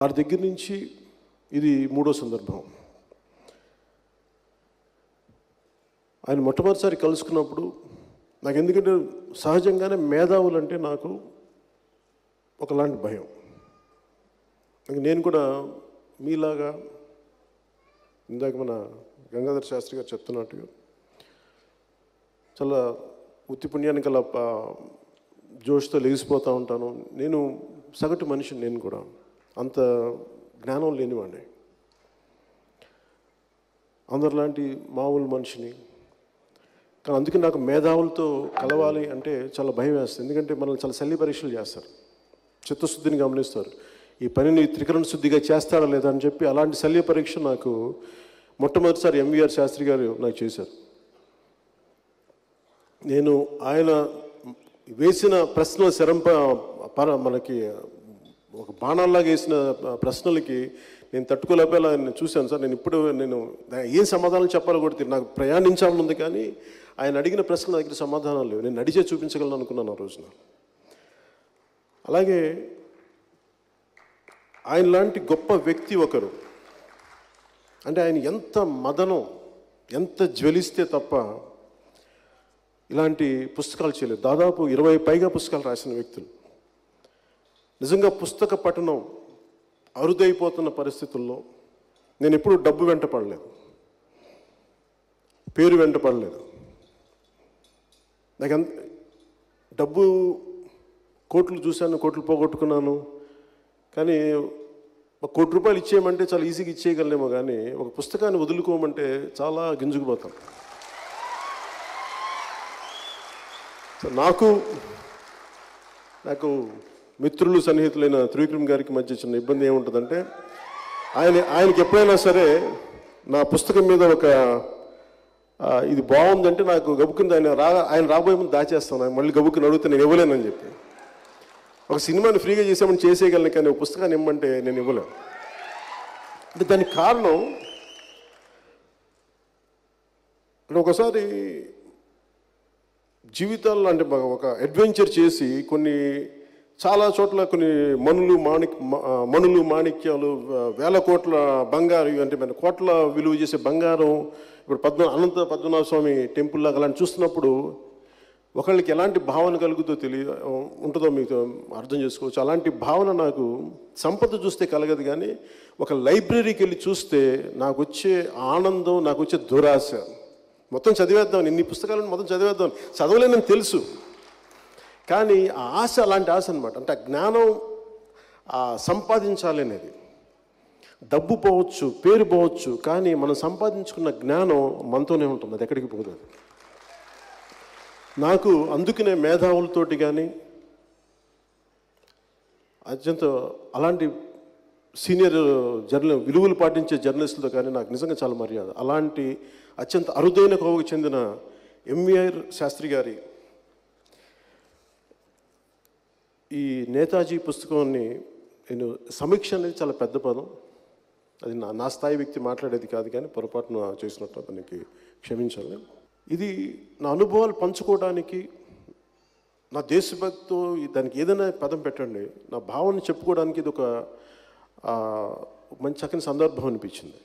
వారి దగ్గర నుంచి ఇది 3వ సందర్భం. ఆయన మొట్టమొదటిసారి కలుసుకున్నప్పుడు నాకు ఎందుకంటే సహజంగానే మేధావులు అంటే నాకు ఒకలాంటి భయం. నేను కూడా మీలాగా ఇందాక మన గంగాధర్ శాస్త్రి గారు చెప్తున్నట్టుగా చాలా ఉత్తి పుణ్యానికి అలా జోష్తో లెగిసిపోతూ ఉంటాను. నేను సగటు మనిషిని, నేను కూడా అంత జ్ఞానం లేనివాడిని, అందరిలాంటి మామూలు మనిషిని. కానీ అందుకే నాకు మేధావులతో కలవాలి అంటే చాలా భయం వేస్తుంది. ఎందుకంటే మనల్ని చాలా శల్య పరీక్షలు చేస్తారు, చిత్తశుద్ధిని గమనిస్తారు, ఈ పనిని త్రికరణ శుద్ధిగా చేస్తాడా లేదా అని చెప్పి. అలాంటి శల్య పరీక్ష నాకు మొట్టమొదటిసారి ఎంవీఆర్ శాస్త్రి గారు నాకు చేశారు. నేను ఆయన వేసిన ప్రశ్నల మనకి ఒక బాణాల్లాగా వేసిన ప్రశ్నలకి నేను తట్టుకోలేకపోయేలా నేను చూశాను సార్. నేను ఏం సమాధానం చెప్పాలో కూడా నాకు ప్రయాణించాలని ఉంది, కానీ ఆయన అడిగిన ప్రశ్నల దగ్గర సమాధానాలు లేవు. నేను నడిచే చూపించగలను అనుకున్నాను ఆ రోజున. అలాగే ఆయన లాంటి గొప్ప వ్యక్తి ఒకరు అంటే ఆయన ఎంత మదనం, ఎంత జ్వలిస్తే తప్ప ఇలాంటి పుస్తకాలు చేయలేదు. దాదాపు 20 పైగా పుస్తకాలు రాసిన వ్యక్తులు. నిజంగా పుస్తక పఠనం అరుదైపోతున్న పరిస్థితుల్లో నేను ఎప్పుడూ డబ్బు వెంట పడలేదు, పేరు వెంట పడలేదు. నాకు డబ్బు కోట్లు చూశాను, కోట్లు పోగొట్టుకున్నాను. కానీ ₹1 కోటి ఇచ్చేయమంటే చాలా ఈజీగా ఇచ్చేయగలనేమో, కానీ ఒక పుస్తకాన్ని వదులుకోమంటే చాలా గింజుకుపోతాం. నాకు మిత్రులు సన్నిహితులైన త్రివిక్రమ్ గారికి మధ్య చిన్న ఇబ్బంది ఏముంటుందంటే, ఆయనకి ఎప్పుడైనా సరే నా పుస్తకం మీద ఒక ఇది బాగుందంటే నాకు గబుక్కుని ఆయన రాబోయే ముందు దాచేస్తాను. మళ్ళీ గబుక్కుని అడిగితే నేను ఇవ్వలేనని చెప్పి. ఒక సినిమాని ఫ్రీగా చేసామని చేసేయగలను, కానీ ఒక పుస్తకాన్ని ఇవ్వమంటే నేను ఇవ్వలేను. అంటే దానికి కారణం ఒకసారి జీవితాల్లో అంటే ఒక అడ్వెంచర్ చేసి చాలా చోట్ల కొన్ని మణులు మాణిక్యాలు, వేల కోట్ల బంగారు అంటే మన కోట్ల విలువ చేసే బంగారం, ఇప్పుడు అనంత పద్మనాభ స్వామి టెంపుల్ లాగా అలాంటి చూస్తున్నప్పుడు ఒకళ్ళకి ఎలాంటి భావన ఉంటుందో మీకు అర్థం చేసుకోవచ్చు. అలాంటి భావన నాకు సంపద చూస్తే కలగదు, కానీ ఒక లైబ్రరీకి వెళ్ళి చూస్తే నాకు వచ్చే ఆనందం, నాకు వచ్చే దురాశ. మొత్తం చదివేద్దాం, ఇన్ని పుస్తకాలను మొత్తం చదివేద్దాం, చదవలేనని తెలుసు, కానీ ఆ ఆశ అలాంటి ఆశ అనమాట. అంటే ఆ జ్ఞానం సంపాదించాలి అనేది. డబ్బు పోవచ్చు, పేరు పోవచ్చు, కానీ మనం సంపాదించుకున్న జ్ఞానం మనతోనే ఉంటుంది, అది ఎక్కడికి పోదు. నాకు అందుకనే మేధావులతోటి కానీ అత్యంత అలాంటి సీనియర్ విలువలు పాటించే జర్నలిస్టులతో కానీ నాకు నిజంగా చాలా మర్యాద. అలాంటి అత్యంత అరుదైన కోవకు చెందిన ఎంవీఆర్ శాస్త్రి గారి ఈ నేతాజీ పుస్తకాన్ని నేను సమీక్ష అనేది చాలా పెద్ద పదం, అది నా స్థాయి వ్యక్తి మాట్లాడేది కాదు, కానీ పొరపాటున చేసినట్టు అతనికి క్షమించాలి. ఇది నా అనుభవాలు పంచుకోవడానికి, నా దేశభక్తితో దానికి ఏదైనా పదం పెట్టండి, నా భావన చెప్పుకోవడానికి ఇది ఒక మంచి చక్కని సందర్భం అనిపించింది.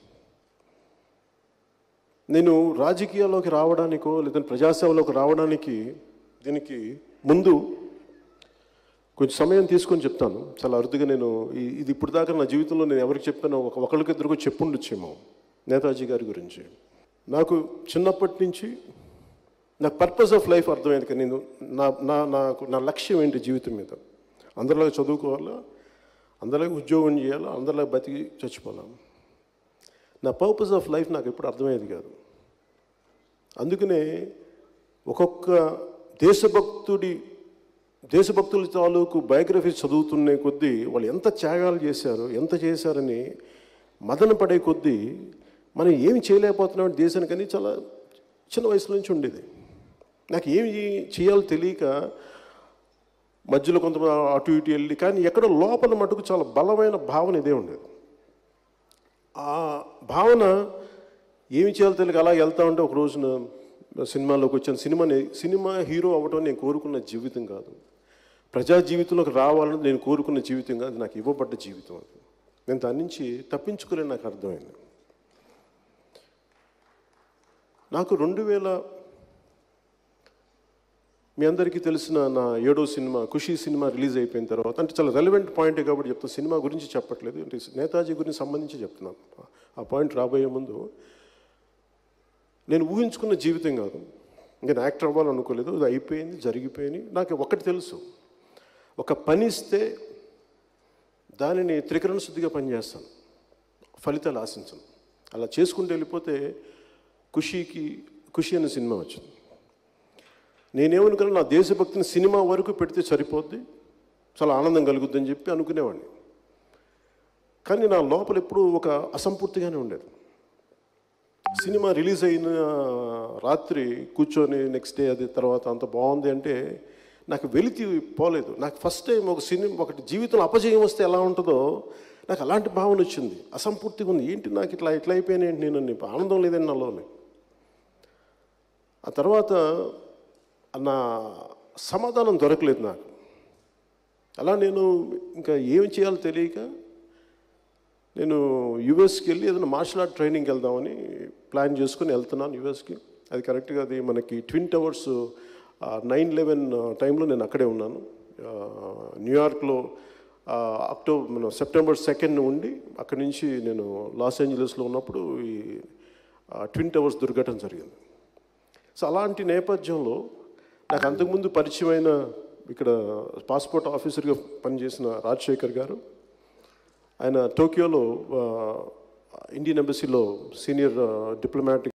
నేను రాజకీయాల్లోకి రావడానికో లేదా ప్రజాసేవలోకి రావడానికి దీనికి ముందు కొంచెం సమయం తీసుకొని చెప్తాను. చాలా అరుదుగా ఇది ఇప్పుడు దాకా నా జీవితంలో నేను ఎవరికి చెప్పానో ఒకరికిద్దరికో చెప్పుండొచ్చేమో నేతాజీ గారి గురించి. నాకు చిన్నప్పటి నుంచి నాకు పర్పస్ ఆఫ్ లైఫ్ అర్థమైంది. కానీ నా లక్ష్యం ఏంటి జీవితం మీద, అందరిలాగా చదువుకోవాలా, అందరిలాగా ఉద్యోగం చేయాలా, అందరిలాగా బతికి చచ్చిపోవాలా. నా పర్పస్ ఆఫ్ లైఫ్ నాకు ఎప్పుడు అర్థమయ్యేది కాదు. అందుకనే ఒక్కొక్క దేశభక్తుల తాలూకు బయోగ్రఫీ చదువుతున్న కొద్దీ వాళ్ళు ఎంత త్యాగాలు చేశారు, ఎంత చేశారని మదన పడే కొద్దీ మనం ఏమి చేయలేకపోతున్నాం దేశానికని చాలా చిన్న వయసు నుంచి ఉండేది. నాకు ఏమి చేయాలో తెలియక మధ్యలో కొంతమంది అటు ఇటు వెళ్ళి, కానీ ఎక్కడో లోపల మటుకు చాలా బలమైన భావన ఇదే ఉండేది. ఆ భావన ఏమి చేయాలో తెలియక అలా వెళ్తా ఉంటే ఒక రోజున సినిమాలోకి వచ్చాను. సినిమా హీరో అవ్వటం నేను కోరుకున్న జీవితం కాదు, ప్రజా జీవితంలోకి రావాలని నేను కోరుకున్న జీవితం కాదు, నాకు ఇవ్వబడ్డ జీవితం. అది నేను దాని నుంచి తప్పించుకోలేని నాకు అర్థమైంది. నాకు 2000 మీ అందరికీ తెలిసిన నా 7వ సినిమా ఖుషీ సినిమా రిలీజ్ అయిపోయిన తర్వాత, అంటే చాలా రెలవెంట్ పాయింటే కాబట్టి చెప్తాను, సినిమా గురించి చెప్పట్లేదు, అంటే నేతాజీ గురించి సంబంధించి చెప్తున్నాను. ఆ పాయింట్ రాబోయే ముందు, నేను ఊహించుకున్న జీవితం కాదు, నేను యాక్టర్ అవ్వాలనుకోలేదు, అది అయిపోయింది, జరిగిపోయింది. నాకు ఒకటి తెలుసు, ఒక పని ఇస్తే దానిని త్రికరణ శుద్ధిగా పనిచేస్తాను, ఫలితాలు ఆశించను. అలా చేసుకుంటూ వెళ్ళిపోతే ఖుషి అనే సినిమా వచ్చింది. నేనేమనుకున్నా, నా దేశభక్తిని సినిమా వరకు పెడితే సరిపోద్ది, చాలా ఆనందం కలుగుద్దని చెప్పి అనుకునేవాడిని. కానీ నా లోపల ఎప్పుడూ ఒక అసంపూర్తిగానే ఉండేది. సినిమా రిలీజ్ అయిన రాత్రి కూర్చొని నెక్స్ట్ డే అది తర్వాత అంత బాగుంది అంటే నాకు వెలితి పోలేదు. నాకు ఫస్ట్ టైం ఒకటి జీవితంలో అపజయం వస్తే ఎలా ఉంటుందో నాకు అలాంటి భావన వచ్చింది. అసంపూర్తిగా ఉంది, ఏంటి నాకు ఇట్లా అయిపోయాను ఏంటి, నేను ఆనందం లేదని నాలోనే. ఆ తర్వాత నా సమాధానం దొరకలేదు నాకు. అలా నేను ఇంకా ఏం చేయాలో తెలియక నేను యూఎస్కి వెళ్ళి ఏదైనా మార్షల్ ఆర్ట్ ట్రైనింగ్కి వెళ్దామని ప్లాన్ చేసుకుని వెళ్తున్నాను యూఎస్కి. అది కరెక్ట్గా అది మనకి ట్విన్ టవర్స్ 9/11 టైంలో నేను అక్కడే ఉన్నాను. న్యూయార్క్లో సెప్టెంబర్ 2 ఉండి అక్కడి నుంచి నేను లాస్ ఏంజలస్లో ఉన్నప్పుడు ఈ ట్విన్ టవర్స్ దుర్ఘటన జరిగింది. సో అలాంటి నేపథ్యంలో నాకు అంతకుముందు పరిచయమైన ఇక్కడ పాస్పోర్ట్ ఆఫీసర్గా పనిచేసిన రాజశేఖర్ గారు, ఆయన టోక్యోలో ఇండియన్ ఎంబసీలో సీనియర్ డిప్లొమాటిక్